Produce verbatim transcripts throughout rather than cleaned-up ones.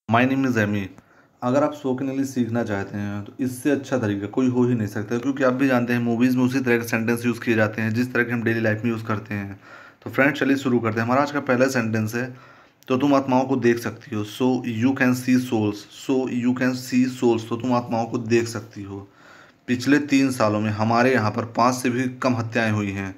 My name is Amy. अगर आप spoken English सीखना चाहते हैं तो इससे अच्छा तरीका कोई हो ही नहीं सकता, क्योंकि आप भी जानते हैं मूवीज़ में उसी तरह के सेंटेंस यूज़ किए जाते हैं जिस तरह के हम डेली लाइफ में यूज़ करते हैं। तो फ्रेंड्स चलिए शुरू करते हैं। हमारा आज का पहला सेंटेंस है, तो तुम आत्माओं को देख सकती हो। So you can see souls. So you can see souls, तो तुम आत्माओं को देख सकती हो। पिछले तीन सालों में हमारे यहाँ पर पाँच से भी कम हत्याएं हुई हैं।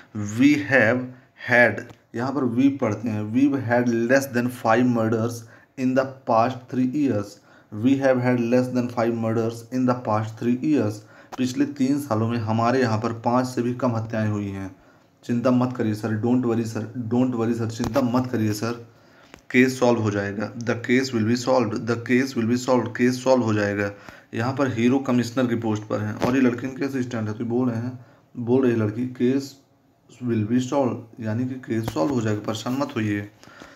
वी हैव हैड, यहाँ पर वी पढ़ते हैं, we had less than five murders in the past three years. We have had less than five murders in the past three years. पिछले तीन सालों में हमारे यहाँ पर पाँच से भी कम हत्याएं हुई हैं। चिंता मत करिए sir, don't worry sir, don't worry sir, चिंता मत करिए सर, केस सॉल्व हो जाएगा। The case will be solve, the case will be solve, case solve हो जाएगा। यहाँ पर हीरो कमिश्नर की पोस्ट पर है और ये लड़की इनके असिस्टेंट है, तो बोल रहे हैं, बोल रही लड़की केस विल बी सॉल्व, यानी कि केस सॉल्व हो जाएगा, परेशान मत होइए।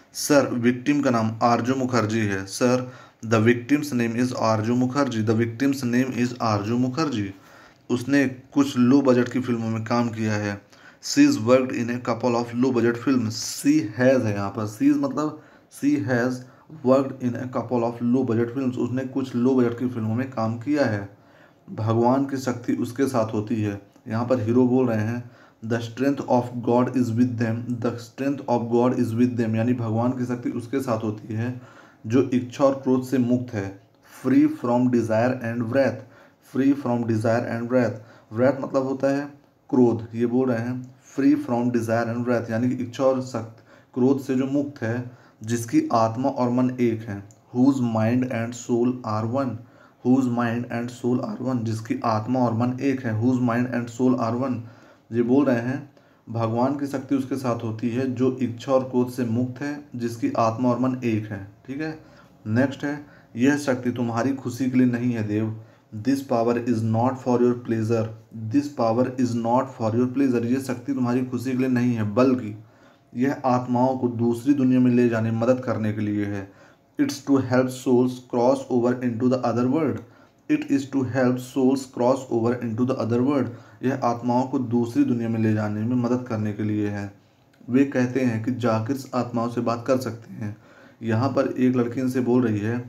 सर विक्टिम का नाम आरजू मुखर्जी है। Sir the victim's name is Aarzoo Mukherjee, the victim's name is Aarzoo Mukherjee. उसने कुछ लो बजट की फिल्मों में काम किया है। She is worked in a couple of low budget film. She has है यहाँ पर, सी इज़ मतलब she has worked in a couple of low budget film, उसने कुछ लो बजट की फिल्मों में काम किया है। भगवान की शक्ति उसके साथ होती है। यहाँ पर हीरो बोल रहे हैं, the strength of God is with them, the strength of God is with them, यानी भगवान की शक्ति उसके साथ होती है जो इच्छा और क्रोध से मुक्त है। Free from desire and wrath, free from desire and wrath, wrath मतलब होता है क्रोध। ये बोल रहे हैं free from desire and wrath, यानी कि इच्छा और शक्ति क्रोध से जो मुक्त है, जिसकी आत्मा और मन एक है। Whose mind and soul are one, whose mind and soul are one, जिसकी आत्मा और मन एक है। Whose mind and soul are one, ये बोल रहे हैं भगवान की शक्ति उसके साथ होती है जो इच्छा और क्रोध से मुक्त है, जिसकी आत्मा और मन एक है। ठीक है, नेक्स्ट है, यह शक्ति तुम्हारी खुशी के लिए नहीं है Dev. This power is not for your pleasure, this power is not for your pleasure, यह शक्ति तुम्हारी खुशी के लिए नहीं है, बल्कि यह आत्माओं को दूसरी दुनिया में ले जाने मदद करने के लिए है। It's to help souls cross over into the other world, it is to help souls cross over into the other world, यह आत्माओं को दूसरी दुनिया में ले जाने में मदद करने के लिए है। वे कहते हैं कि जाकिर्स आत्माओं से बात कर सकते हैं। यहाँ पर एक लड़की इनसे बोल रही है,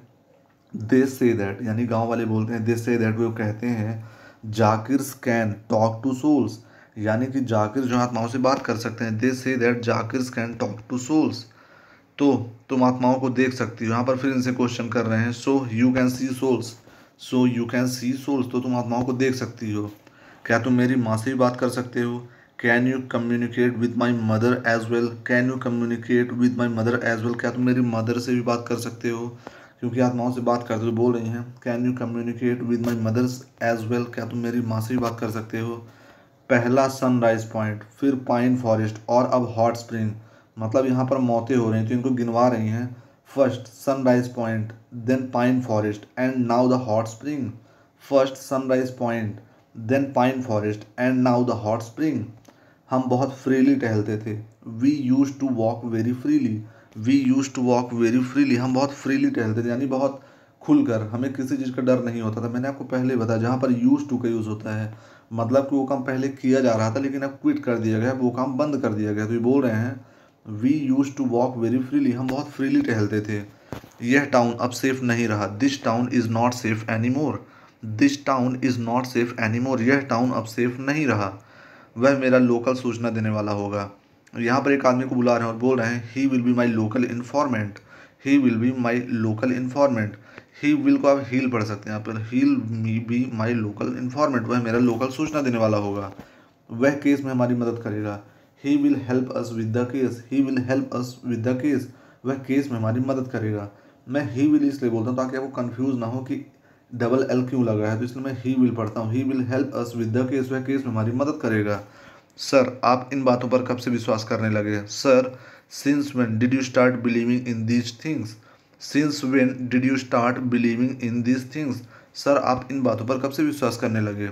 दे से दैट, यानी गांव वाले बोलते हैं दे से दैट, वो कहते हैं jhakris can talk to souls, यानी कि जाकिर जो आत्माओं से बात कर सकते हैं। They say that jhakris can talk to souls, तो तुम आत्माओं को देख सकती हो। यहाँ पर फिर इनसे क्वेश्चन कर रहे हैं, so you can see souls, so you can see souls, तो तुम आत्माओं को देख सकती हो। क्या तुम मेरी माँ से भी बात कर सकते हो? Can you communicate with my mother as well, can you communicate with my mother as well, क्या तुम मेरी मदर से भी बात कर सकते हो? क्योंकि आत्माओं से बात करते हुए बोल रही हैं, can you communicate with my mother's as well, क्या तुम मेरी माँ से भी बात कर सकते हो? पहला सनराइज पॉइंट, फिर पाइन फॉरेस्ट और अब हॉट स्प्रिंग, मतलब यहाँ पर मौतें हो रही हैं तो इनको गिनवा रही हैं। First sunrise point, then pine forest and now the hot spring. First sunrise point, then pine forest and now the hot spring. हम बहुत फ्रीली टहलते थे। We use to walk very freely, we use to walk very freely, हम बहुत freely टहलते थे, यानी बहुत खुलकर, हमें किसी चीज़ का डर नहीं होता था। मैंने आपको पहले बताया, जहाँ पर यूज टू का यूज़ होता है मतलब कि वो काम पहले किया जा रहा था लेकिन अब क्विट कर दिया गया, वो काम बंद कर दिया गया। तो ये बोल रहे हैं we use to walk very freely, हम बहुत फ्रीली टहलते थे। यह टाउन अब सेफ नहीं रहा। This town is not safe any more, this town is not safe any more, यह टाउन अब सेफ नहीं रहा। वह मेरा लोकल सूचना देने वाला होगा। यहाँ पर एक आदमी को बुला रहे हैं और बोल रहे हैं, he will be my local informant, he will be my local informant. He will को आप हील पढ़ सकते हैं यहाँ पर, heal me be my local informant, वह मेरा लोकल सूचना देने वाला होगा। वह केस में हमारी मदद करेगा। He will help us with the case, he will help us with the case, वह केस में हमारी मदद करेगा। मैं ही विल इसलिए बोलता हूँ ताकि आपको कंफ्यूज ना हो कि डबल एल क्यों लगा है, तो इसलिए मैं ही विल पढ़ता हूँ। He will help us with the case, वह केस में हमारी मदद करेगा। सर आप इन बातों पर कब से विश्वास करने लगे? Sir since when did you start believing in these things, since when did you start believing in these things, sir आप इन बातों पर कब से विश्वास करने लगे?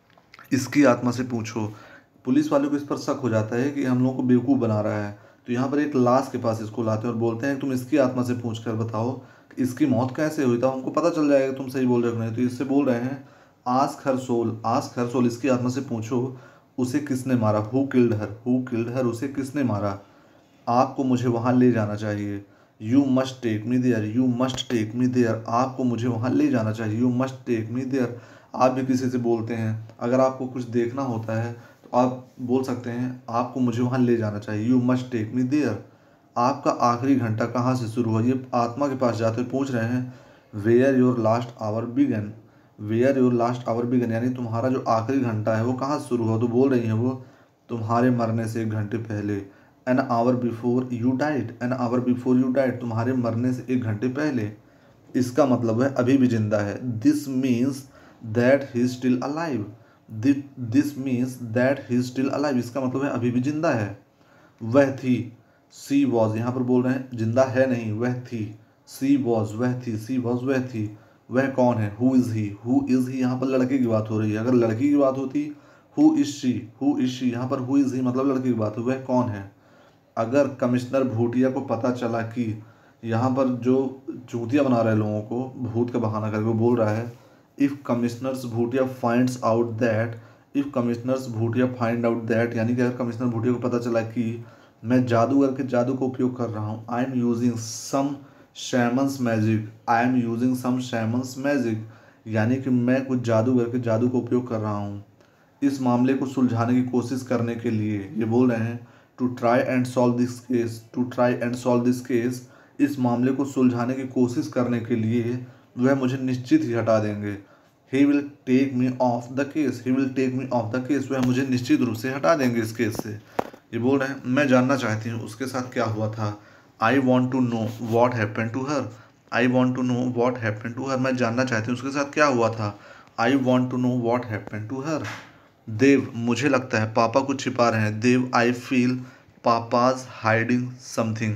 इसकी आत्मा से पूछो। पुलिस वालों को इस पर शक हो जाता है कि हम लोग को बेवकूफ़ बना रहा है, तो यहाँ पर एक लाश के पास इसको लाते हैं और बोलते हैं तुम इसकी आत्मा से पूछ कर बताओ कि इसकी मौत कैसे हुई, तो हमको पता चल जाएगा तुम सही बोल रहे हो नहीं। तो इससे बोल रहे हैं, ask her soul, ask her soul, इसकी आत्मा से पूछो उसे किसने मारा, who killed her, who killed her, उसे किसने मारा। आपको मुझे वहाँ ले जाना चाहिए। You must take me there, you must take me there, आपको मुझे वहाँ ले जाना चाहिए। You must take me there. आप भी किसी से बोलते हैं, अगर आपको कुछ देखना होता है तो आप बोल सकते हैं आपको मुझे वहाँ ले जाना चाहिए, you must take me there. आपका आखिरी घंटा कहाँ से शुरू हुआ, ये आत्मा के पास जाते हुए पूछ रहे हैं। Where your last hour began, where your last hour began, यानी तुम्हारा जो आखिरी घंटा है वो कहाँ से शुरू हुआ। तो बोल रही है वो तुम्हारे मरने से एक घंटे पहले। An hour before you died, an hour before you died, तुम्हारे मरने से एक घंटे पहले। इसका मतलब है अभी भी जिंदा है। This means that he still alive, this means that he still alive, इसका मतलब है अभी भी जिंदा है। वह थी, सी वॉज, यहाँ पर बोल रहे हैं जिंदा है नहीं, वह थी। सी वॉज, वह थी, सी वॉज, वह थी। वह कौन है, who is he, who is he, यहाँ पर लड़के की बात हो रही है। अगर लड़की की बात होती who is she, who is she, यहाँ पर हु इज़ ही मतलब लड़के की बात है, वह कौन है। अगर कमिश्नर भूटिया को पता चला कि यहाँ पर जो चूतिया बना रहे लोगों को, भूत का बहाना करके बोल रहा है, if commissioners Bhutia finds out that, if commissioners Bhutia find out that, यानी कि अगर कमिश्नर भूटिया को पता चला कि मैं जादूगर के जादू का उपयोग कर रहा हूँ, I am using some shaman's magic, I am using some shaman's magic, यानी कि मैं कुछ जादूगर के जादू का उपयोग कर रहा हूँ इस मामले को सुलझाने की कोशिश करने के लिए। ये बोल रहे हैं to try and solve this case, to try and solve this case, इस मामले को सुलझाने की कोशिश करने के लिए वह मुझे निश्चित ही हटा देंगे। He will take me off the case, he will take me off the case, वह मुझे निश्चित रूप से हटा देंगे इस केस से। ये बोल रहे हैं मैं जानना चाहती हूँ उसके साथ क्या हुआ था। I want to know what happen to her, I want to know what happen to her, मैं जानना चाहती हूँ उसके साथ क्या हुआ था। I want to know what happen to her. Dev, मुझे लगता है पापा कुछ छिपा रहे हैं। Dev, I feel papa's hiding something,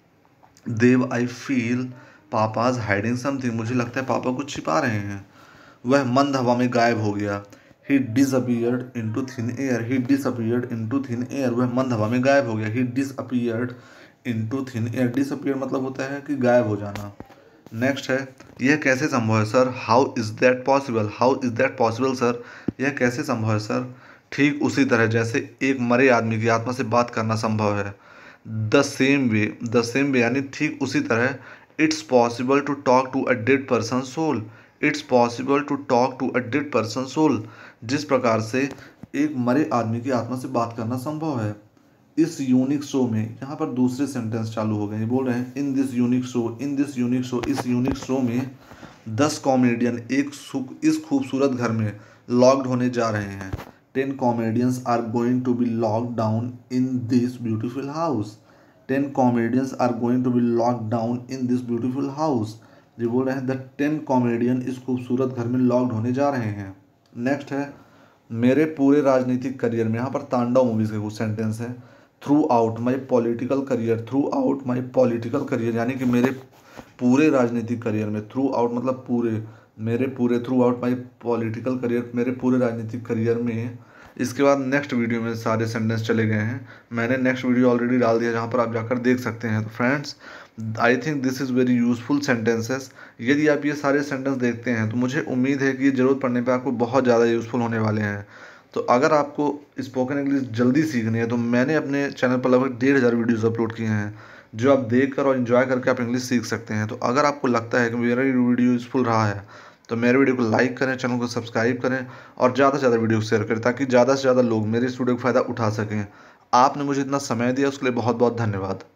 Dev I feel papa's hiding something, मुझे लगता है पापा कुछ छिपा रहे हैं। वह मंद हवा में गायब हो गया। He disappeared into thin air, he disappeared into thin air, वह मंद हवा में गायब हो गया। He disappeared into thin air, disappear मतलब होता है कि गायब हो जाना। नेक्स्ट है, यह कैसे संभव है sir, how is that possible, how is that possible sir, यह कैसे संभव है सर। ठीक उसी तरह जैसे एक मरे आदमी की आत्मा से बात करना संभव है। The same way, the same way यानी ठीक उसी तरह, it's possible to talk to a dead person soul, it's possible to talk to a dead person soul, जिस प्रकार से एक मरे आदमी की आत्मा से बात करना संभव है। इस यूनिक शो में, यहाँ पर दूसरे सेंटेंस चालू हो गए, ये बोल रहे हैं in this unique show, in this unique show, इस यूनिक शो में दस कॉमेडियन एक सुख इस खूबसूरत घर में लॉक्ड होने जा रहे हैं। Ten comedians are going to be locked down in this beautiful house, ten comedians are going to be locked down in this beautiful house. ये बोल रहे हैं द टेन कॉमेडियन इस खूबसूरत घर में लॉक्ड होने जा रहे हैं। नेक्स्ट है, मेरे पूरे राजनीतिक करियर में, यहाँ पर तांडव मूवीज के कुछ सेंटेंस है। Throughout my political career, throughout my political career, यानी कि मेरे पूरे राजनीतिक करियर में, थ्रू आउट मतलब पूरे, मेरे पूरे, throughout my political career, मेरे पूरे राजनीतिक करियर में। इसके बाद नेक्स्ट वीडियो में सारे सेंटेंस चले गए हैं, मैंने नेक्स्ट वीडियो ऑलरेडी डाल दिया जहाँ पर आप जाकर देख सकते हैं। तो friends, I think this is very useful sentences. यदि आप ये सारे सेंटेंस देखते हैं तो मुझे उम्मीद है कि ये ज़रूरत पड़ने पर आपको बहुत ज़्यादा यूज़फुल होने वाले हैं। तो अगर आपको स्पोकन इंग्लिश जल्दी सीखनी है तो मैंने अपने चैनल पर लगभग डेढ़ हज़ार वीडियोज़ अपलोड किए हैं जो आप देख कर और इन्जॉय करके आप इंग्लिश सीख सकते हैं। तो अगर आपको लगता है कि मेरा वीडियो यूज़फुल रहा है तो मेरे वीडियो को लाइक करें, चैनल को सब्सक्राइब करें और ज़्यादा से ज़्यादा वीडियो शेयर करें ताकि ज़्यादा से ज़्यादा लोग मेरे इस वीडियो का फ़ायदा उठा सकें। आपने मुझे इतना समय दिया उसके लिए बहुत बहुत धन्यवाद।